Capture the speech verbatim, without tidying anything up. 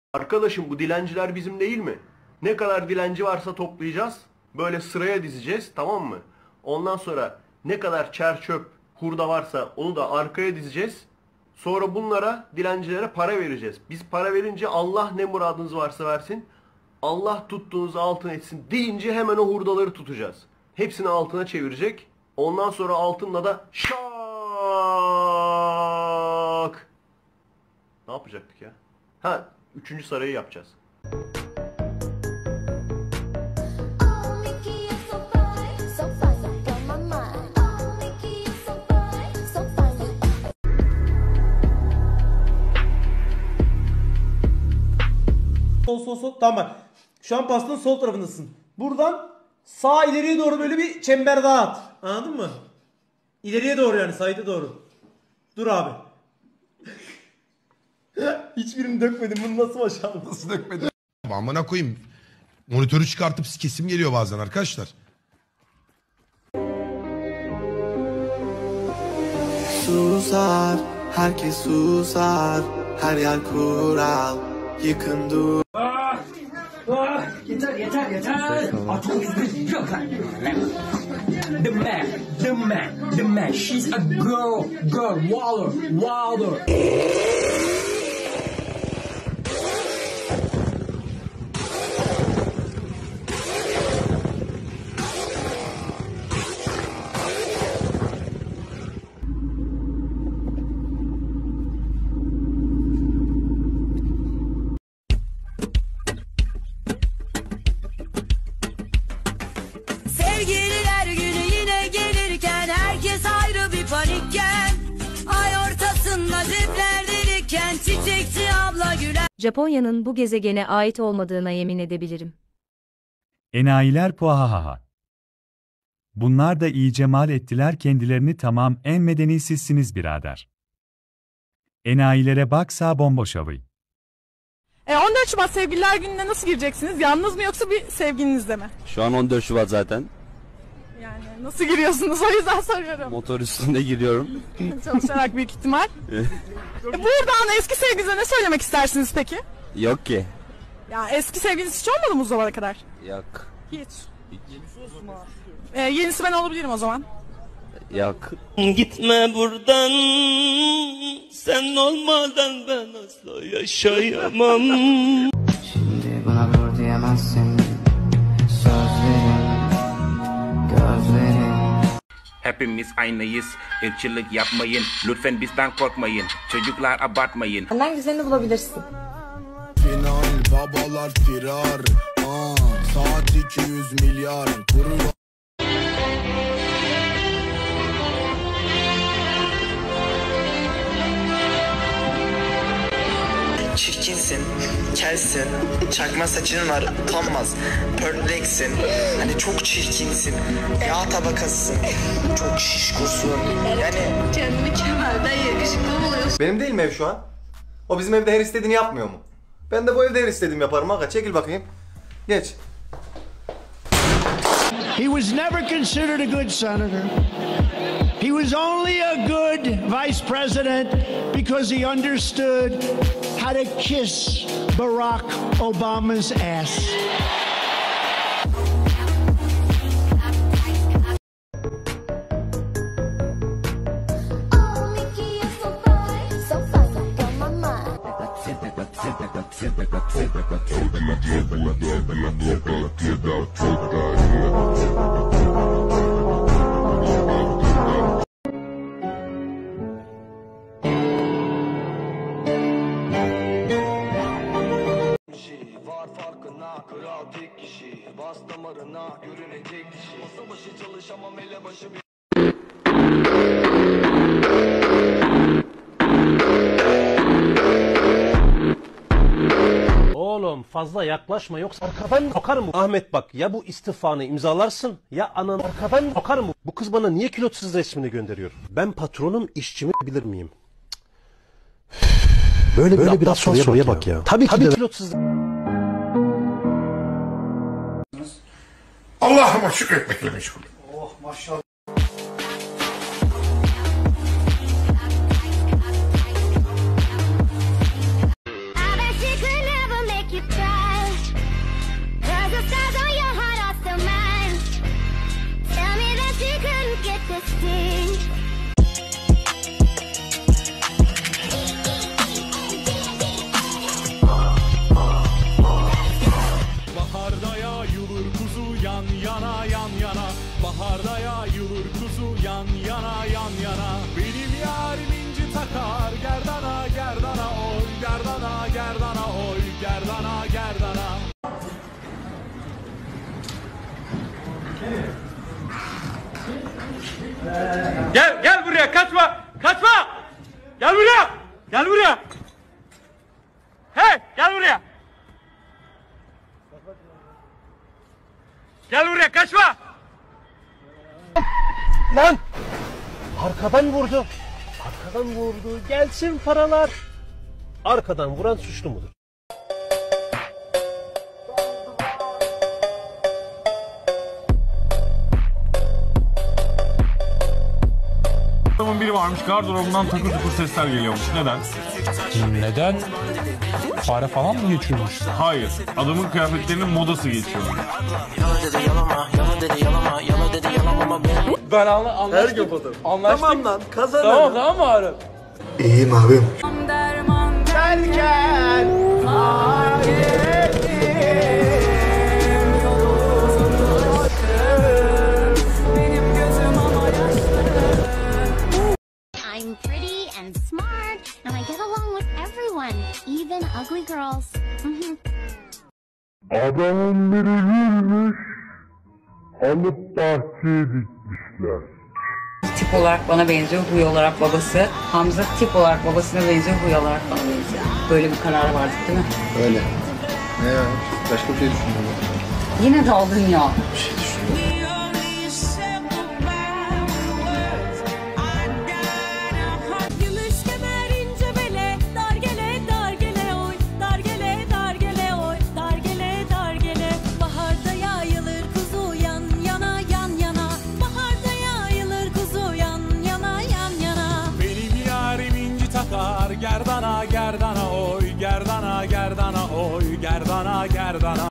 Arkadaşım bu dilenciler bizim değil mi? Ne kadar dilenci varsa toplayacağız. Böyle sıraya dizeceğiz, tamam mı? Ondan sonra ne kadar çer çöp, hurda varsa onu da arkaya dizeceğiz. Sonra bunlara, dilencilere para vereceğiz. Biz para verince Allah ne muradınız varsa versin. Allah tuttuğunuzu altın etsin deyince hemen o hurdaları tutacağız. Hepsini altına çevirecek. Ondan sonra altınla da şak. Ne yapacaktık ya? Ha, üçüncü sarayı yapacağız. Sol sol sol. Tamam bak. Şu an pastanın sol tarafındasın. Buradan sağ ileriye doğru böyle bir çember daha at. Anladın mı? İleriye doğru yani, sayıda doğru. Dur abi. Hiçbirini dökmedim. Bunu nasıl başardın? Nasıl dökmedim? Amına koyayım. Monitörü çıkartıp kesim geliyor bazen arkadaşlar. Susar, herkes susar, her yer kural, yıkın dur. Ah, ah, yeter yeter yeter. Artık yüzümüz yok lan. The man, the man, the man. She's a girl, girl, Waller, Waller. Sevgililer günü yine gelirken herkes ayrı bir panikken, ay ortasında cepler delikken çiçekçi abla güler. Japonya'nın bu gezegene ait olmadığına yemin edebilirim. Enayiler puahaha. Bunlar da iyice mal ettiler kendilerini, tamam en medeni sizsiniz birader. Enayilere baksa bomboş avı. E on dört Şubat Sevgililer Günü'ne nasıl gireceksiniz? Yalnız mı yoksa bir sevgilinizle mi? Şu an on dört Şubat zaten. Yani nasıl giriyorsunuz? O yüzden soruyorum. Motor üstünde giriyorum. Çalışarak büyük ihtimal. e buradan eski sevgilinize ne söylemek istersiniz peki? Yok ki. Ya eski sevgiliniz hiç olmadı mı bu zamana kadar? Yok. Hiç. Hiç. E, yenisi ben olabilirim o zaman. Yok. Gitme buradan, sen olmadan ben asla yaşayamam. Şimdi buna dur diyemezsin, sözlerin, gözlerin. Hepimiz aynıyız, ırkçılık yapmayın, lütfen bizden korkmayın, çocuklar abartmayın. Senden güzelini bulabilirsin. Final babalar firar, aa, saat iki yüz milyar kuruyor. Çirkinsin, kelsin, çakma saçın var, utanmaz, pörtleksin, hani çok çirkinsin, yağ tabakasısın, çok şişkosun, yani... Kendini kemerden yakışıklı buluyorsun. Benim değil mi ev şu an? O bizim evde her istediğini yapmıyor mu? Ben de bu evde her istediğimi yaparım. Aga çekil bakayım. Geç. He was never considered a good senator. He was only a good vice president because he understood how to kiss Barack Obama's ass. Var farkına, kral tek kişi, bas damarına, görünecek dişi. Masa başı çalışamam, elebaşı bir... Oğlum fazla yaklaşma yoksa arkadan bakarım. Ahmet bak, ya bu istifanı imzalarsın ya anan arkadan bakarım. Bu kız bana niye kilotsuz resmini gönderiyor? Ben patronum, işçimi bilir miyim? Böyle, Böyle bir biraz soruya bak, bak ya. Tabii ki Tabii de kilotsuz. Allah'ıma şükretmekle meşgul. Oh maşallah. I bet she could never Gerdana gerdana oy gerdana gerdana. Gel gel buraya kaçma kaçma. Gel buraya. Gel buraya. Hey gel buraya. Gel buraya kaçma. Lan! Arkadan vurdu. Arkadan vurdu. Gelsin paralar. Arkadan vuran suçlu mudur? Adamın biri varmış, gardırobundan takır tukur sesler geliyormuş. Neden? Neden? Fare falan mı geçiyormuş? Hayır, adamın kıyafetlerinin modası geçiyormuş. Ben anla anlaştık. Her gün fotoğraf. Anlaştık. Tamam lan kazanalım. Tamam tamam mı Arif? İyiyim abim. Derken I'm pretty and smart and I get along with everyone, even ugly girls. Adamın biri gülmüş, alıp bahçeye dikmişler. Tip olarak bana benziyor, huy olarak babası. Hamza tip olarak babasına benziyor, huy olarak bana benziyor. Böyle bir karar vardık değil mi? Öyle. Ne ya? Başka bir şey düşünüyorum. Yine daldın ya. Bir şey düşünüyorum. Gümüş kemer ince bele, dar gele dar gele oy, dar gele dar gele oy, dar gele dar gele. Baharda yayılır kuzu yan yana yan yana, baharda yayılır kuzu yan yana yan yana. Benim yarim inci takar, gerdana gerdana oy, gerdana gerdana oy, gerdana gerdana.